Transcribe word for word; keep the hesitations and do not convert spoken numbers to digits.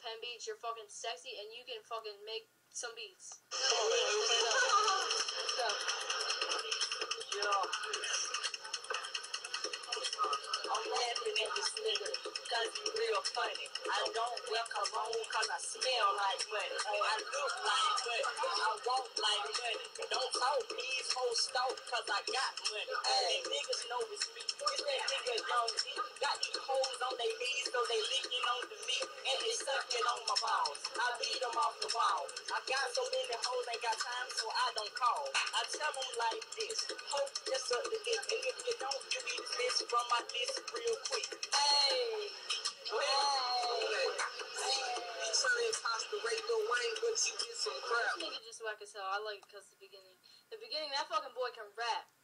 pen beats, you're fucking sexy, and you can fucking make some beats. Let's go. Yeah. I'm laughing at this nigga because he real funny. I don't wear cologne because I smell like money. I look like money. I walk like money. Don't talk these whole stalk because I got money. Hey, niggas know it's me. It's that nigga young D. Got these hoes on their knees so they licking on the meat and they sucking on my balls. I beat them off the wall. I got so many hoes ain't got time so I don't call. I tell them like this. Hope just up the dick. And if you don't, you be missed from my list real quick. Hey, hey, hey. You trying to incarcerate Lil Wayne, but you get some crap. This nigga just whack as hell. I like it because the beginning. The beginning, that fucking boy can rap.